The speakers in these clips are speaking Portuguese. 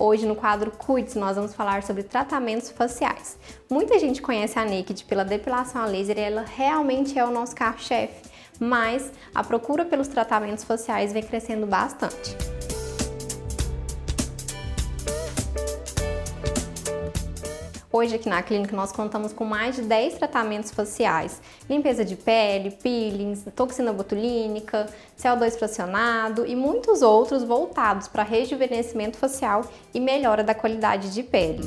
Hoje no quadro Cuide-se nós vamos falar sobre tratamentos faciais. Muita gente conhece a Naked pela depilação a laser e ela realmente é o nosso carro-chefe, mas a procura pelos tratamentos faciais vem crescendo bastante. Hoje aqui na clínica nós contamos com mais de 10 tratamentos faciais, limpeza de pele, peelings, toxina botulínica, CO2 fracionado e muitos outros voltados para rejuvenescimento facial e melhora da qualidade de pele.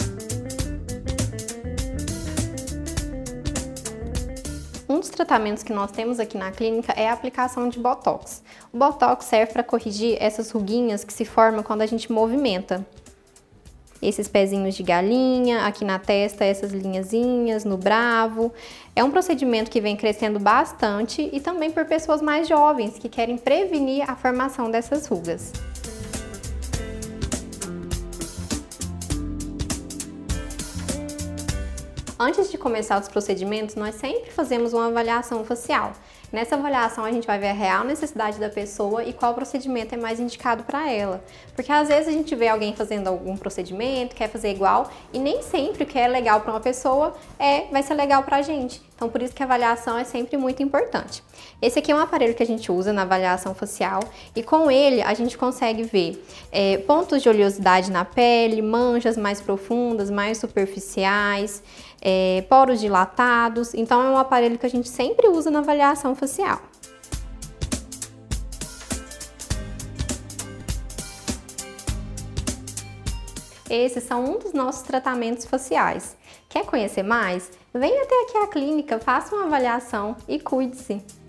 Um dos tratamentos que nós temos aqui na clínica é a aplicação de Botox. O Botox serve para corrigir essas ruguinhas que se formam quando a gente movimenta. Esses pezinhos de galinha, aqui na testa, essas linhazinhas, no bravo. É um procedimento que vem crescendo bastante e também por pessoas mais jovens que querem prevenir a formação dessas rugas. Antes de começar os procedimentos, nós sempre fazemos uma avaliação facial. Nessa avaliação a gente vai ver a real necessidade da pessoa e qual procedimento é mais indicado para ela. Porque às vezes a gente vê alguém fazendo algum procedimento, quer fazer igual e nem sempre o que é legal para uma pessoa vai ser legal para a gente. Então por isso que a avaliação é sempre muito importante. Esse aqui é um aparelho que a gente usa na avaliação facial e com ele a gente consegue ver pontos de oleosidade na pele, manchas mais profundas, mais superficiais, poros dilatados. Então é um aparelho que a gente sempre usa na avaliação facial. Esses são um dos nossos tratamentos faciais. Quer conhecer mais? Venha até aqui à clínica, faça uma avaliação e cuide-se!